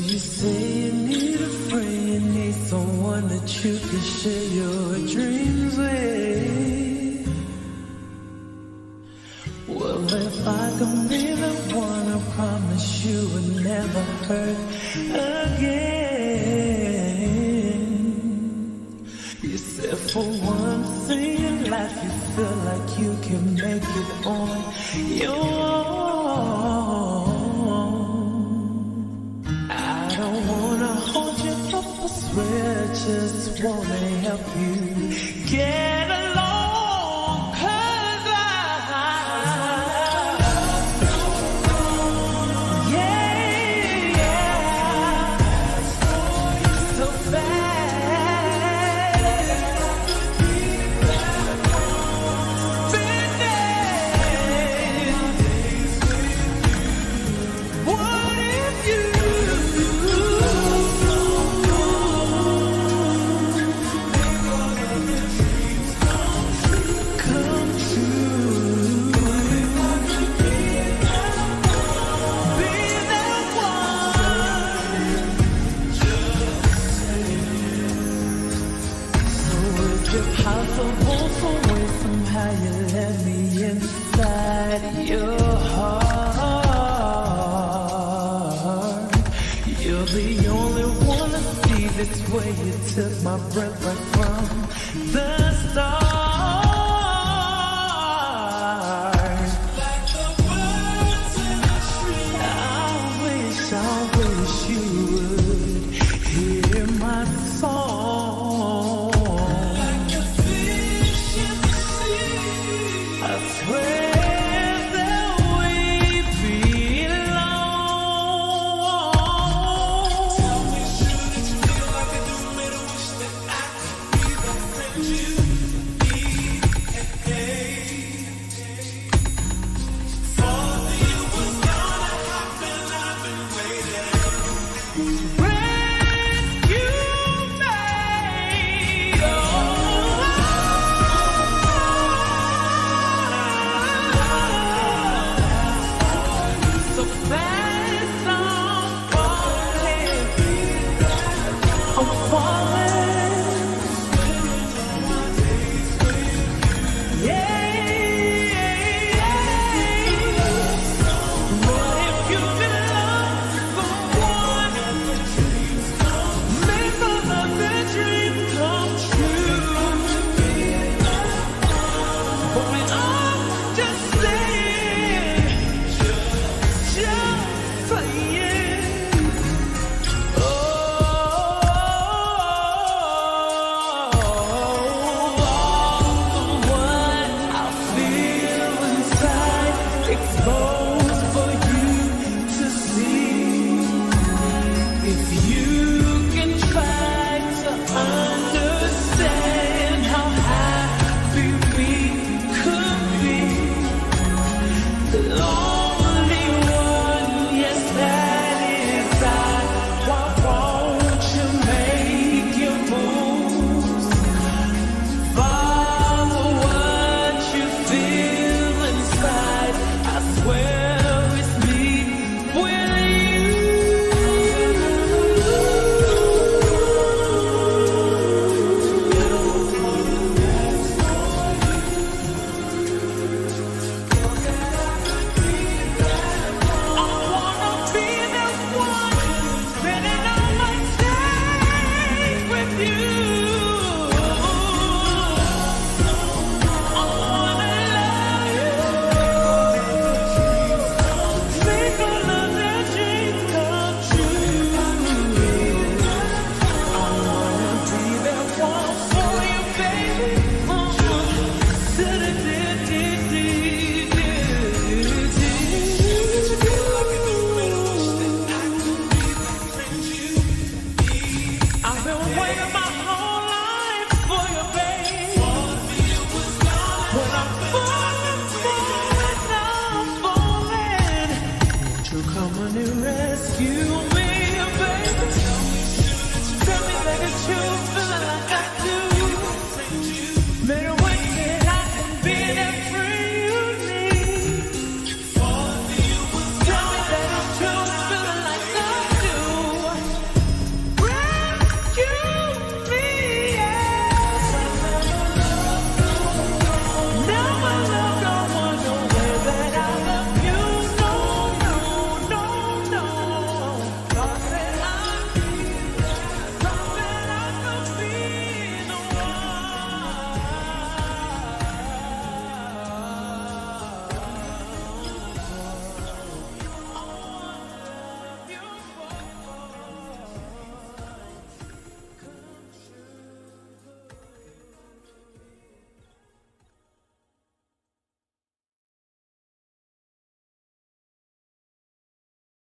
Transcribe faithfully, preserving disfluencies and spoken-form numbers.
you say you need a friend, you need someone that you can share your dreams with. Well, if I could be the one, I promise you would never hurt again. You said for once in your life you feel like you can make it on your own. I don't wanna hold you up, I swear I just wanna help you get along, 'cause I, yeah, yeah, so bad. What if you come true? Be that one. So is it possible for way somehow you let me inside your heart? You're the only one to see this way. You took my breath right from the start. Like the birds in the tree. I wish, I wish you would hear my song. Like a fish in the sea. I swear that we belong. Tell me, should it feel like I do? Made a wish that I could be the friend you need. Hey, thought that you was gonna happen. I've been waiting. Rescue me, oh. So fast I'm falling, I'm falling. Yeah, what if you belong to someone? Make another dream come true. But when I'm just saying, just saying, oh, what I feel inside, exposed for you to see. If you can try to understand how happy we could be, long